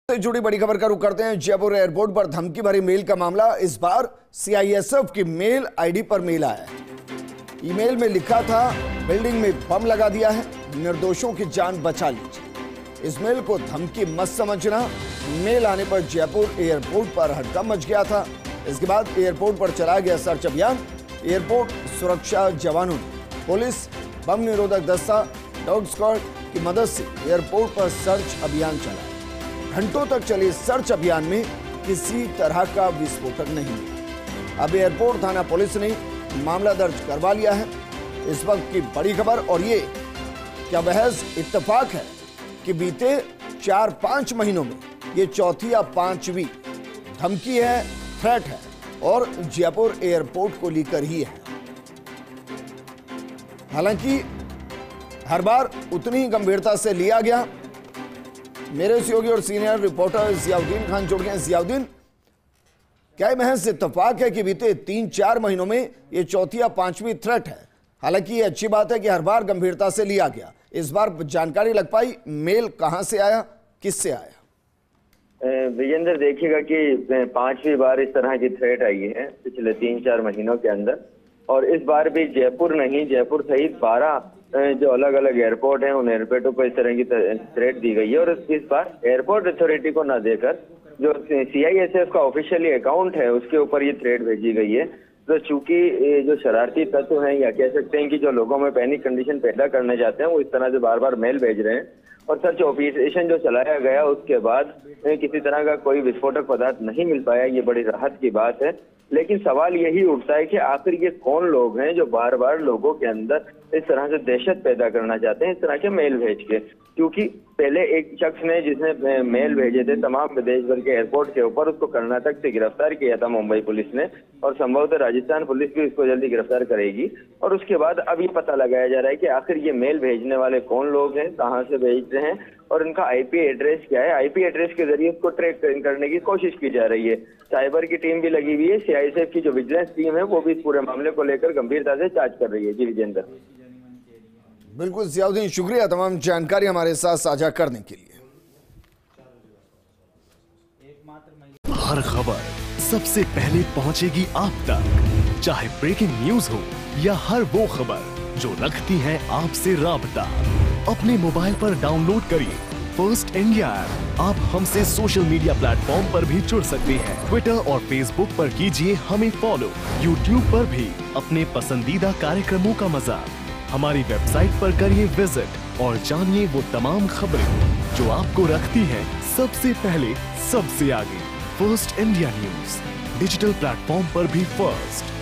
से जुड़ी बड़ी खबर का रुख करते हैं। जयपुर एयरपोर्ट पर धमकी भरी मेल का मामला। इस बार सीआईएसएफ की मेल आईडी पर मेल आया है। ईमेल में लिखा था, बिल्डिंग में बम लगा दिया है, निर्दोषों की जान बचा लीजिए। इस मेल को धमकी मत समझना। मेल आने पर जयपुर एयरपोर्ट पर हड़कंप मच गया था। इसके बाद एयरपोर्ट पर चला गया सर्च अभियान। एयरपोर्ट सुरक्षा जवानों ने पुलिस, बम निरोधक दस्ता, डॉग स्क्वाड की मदद से एयरपोर्ट पर सर्च अभियान चलाया। घंटों तक चले सर्च अभियान में किसी तरह का विस्फोटक नहीं मिला। अब एयरपोर्ट थाना पुलिस ने मामला दर्ज करवा लिया है। इस वक्त की बड़ी खबर, और ये क्या महज इत्तेफाक है कि बीते 4-5 महीनों में ये चौथी या पांचवी धमकी है, थ्रेट है, और जयपुर एयरपोर्ट को लेकर ही है। हालांकि हर बार उतनी ही गंभीरता से लिया गया। मेरे सहयोगी और सीनियर रिपोर्टर जियाउद्दीन खान जुड़ गए। जियाउद्दीन, क्या महज इत्तेफाक है कि बीते 3-4 महीनों में ये चौथी या पांचवी थ्रेट है? हालांकि ये अच्छी बात है कि हर बार गंभीरता से लिया गया। इस बार जानकारी लग पाई, मेल कहां से आया, किससे आया? विजेंद्र, देखिएगा कि 5वीं बार इस तरह की थ्रेट आई है पिछले 3-4 महीनों के अंदर, और इस बार भी जयपुर नहीं, जयपुर सहित 12 जो अलग अलग एयरपोर्ट हैं, उन एयरपोर्टों को इस तरह की थ्रेट दी गई है। और इस बार एयरपोर्ट अथॉरिटी को न देकर जो सीआईएसएफ का ऑफिशियली अकाउंट है उसके ऊपर ये थ्रेट भेजी गई है। तो चूंकि जो शरारती तत्व हैं, या कह सकते हैं कि जो लोगों में पैनिक कंडीशन पैदा करने जाते हैं, वो इस तरह से बार बार मेल भेज रहे हैं। और सर्च ऑपरेशन जो चलाया गया उसके बाद किसी तरह का कोई विस्फोटक पदार्थ नहीं मिल पाया, ये बड़ी राहत की बात है। लेकिन सवाल यही उठता है कि आखिर ये कौन लोग हैं जो बार बार लोगों के अंदर इस तरह से दहशत पैदा करना चाहते हैं, इस तरह के मेल भेज के। क्योंकि पहले एक शख्स ने, जिसने मेल भेजे थे तमाम देश भर के एयरपोर्ट के ऊपर, उसको कर्नाटक से गिरफ्तार किया था मुंबई पुलिस ने, और संभवतः राजस्थान पुलिस भी उसको जल्दी गिरफ्तार करेगी। और उसके बाद अब ये पता लगाया जा रहा है कि आखिर ये मेल भेजने वाले कौन लोग हैं, कहाँ से भेज रहे हैं, और उनका आईपी एड्रेस क्या है। आईपी एड्रेस के जरिए उसको ट्रैक करने की कोशिश की जा रही है। साइबर की टीम भी लगी हुई है। सीआईएसएफ की जो विजिलेंस टीम है वो भी इस पूरे मामले को लेकर गंभीरता से जांच कर रही है। जी विजेंद्र। बिल्कुल जियाउद्दीन, शुक्रिया तमाम जानकारी हमारे साथ साझा करने के लिए। हर खबर सबसे पहले पहुंचेगी आप तक, चाहे ब्रेकिंग न्यूज हो या हर वो खबर जो रखती है आपसे राबता। अपने मोबाइल पर डाउनलोड करिए फर्स्ट इंडिया ऐप। आप हमसे सोशल मीडिया प्लेटफॉर्म पर भी जुड़ सकते हैं। ट्विटर और फेसबुक पर कीजिए हमें फॉलो। यूट्यूब पर भी अपने पसंदीदा कार्यक्रमों का मजा। हमारी वेबसाइट पर करिए विजिट और जानिए वो तमाम खबरें जो आपको रखती हैं सबसे पहले, सबसे आगे। First India News, digital platform पर भी फर्स्ट।